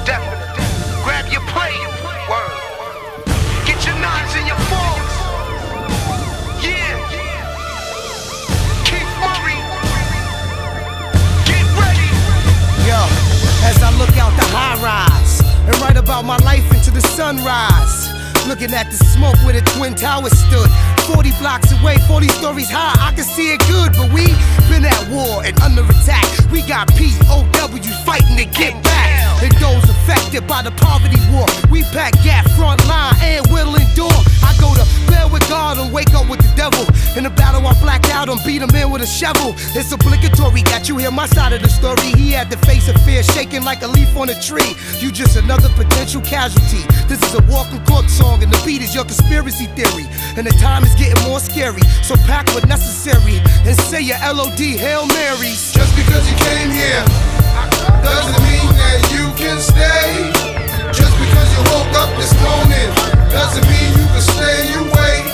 definitely. Grab your plate, word. Get your nines and your forks. Yeah. Keith Murray. Get ready. Yo, as I look out the high rise and write about my life into the sunrise, looking at the smoke where the Twin Towers stood, 40 blocks away, 40 stories high, I can see it good, but we been at war and under attack. We got POW fighting to get back. And those affected by the poverty war, we pack gas, front line, and will endure. I go to bed with God and wake up with the devil. In the battle I black out and beat him in with a shovel. It's obligatory that you hear my side of the story. He had the face of fear shaking like a leaf on a tree. You just another potential casualty. This is a walking court song and the beat is your conspiracy theory. And the time is getting more scary, so pack what necessary and say your LOD Hail Marys. Just because you came here doesn't mean that you can stay. Just because you woke up this morning doesn't mean you can stay away.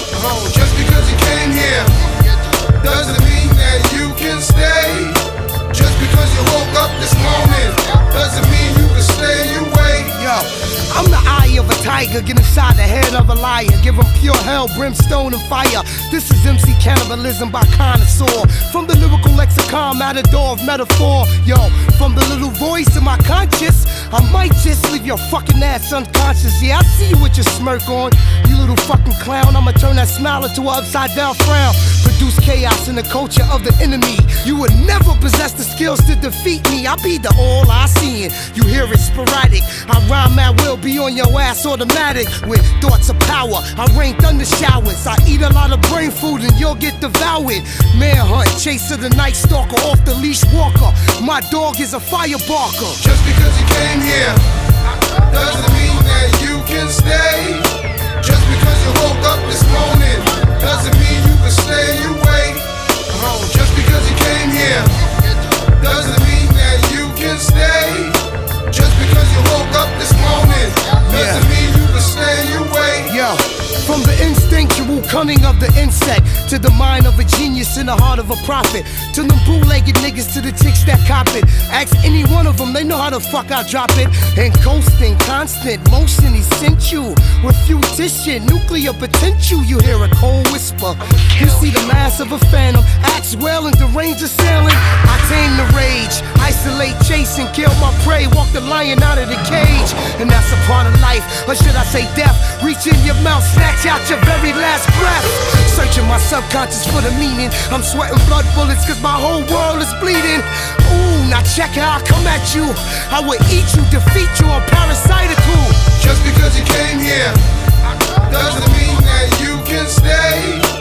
Just because you came here doesn't mean that you can stay. Just because you woke up this morning doesn't mean you can stay away. Yo, I'm the eye of a tiger, get inside the head of a liar, give him pure hell, brimstone and fire. This is MC Cannibalism by Connoisseur. From the lyrical lexicon, matador of metaphor. Yo, from the little voice in my conscience, I might just leave your fucking ass unconscious. Yeah, I see you with your smirk on, you little fucking clown. I'ma turn that smile into an upside down frown. Produce chaos in the culture of the enemy. You would never possess the skills to defeat me. I be the all I seeing. You hear it sporadic. I rhyme at will, be on your ass automatic. With thoughts of power, I rain thunder showers. I eat a lot of brain food and you'll get devoured. Manhunt, chaser the night stalker, off the leash walker. My dog is a fire barker. Just because you came here doesn't mean that you can stay. Just because you woke up this morning doesn't mean you can stay away. Just because you came here doesn't mean that you can stay. Just because you woke up this morning doesn't mean you can stay away. Yo, from the instinctual cunning of the insect to the mind of a genius in the heart of a prophet, to them bootlegged niggas to the chicks that cop it. Ask any one of them, they know how the fuck I drop it. And coasting, constant motion essential. Refutation, nuclear potential. You hear a cold whisper. You see the mass of a phantom, acts well and deranged assailant. I tame the rage, isolate, chase and kill my prey. Walk the lion out of the cage, and that's a part of life, or should I say death. Reach in your mouth, snatch out your very last breath. Searching my subconscious for the meaning. I'm sweating blood bullets cause my whole world is bleeding. Ooh, now check how I come at you. I will eat you, defeat you, I'm parasitical. Just because you came here doesn't mean that you can stay.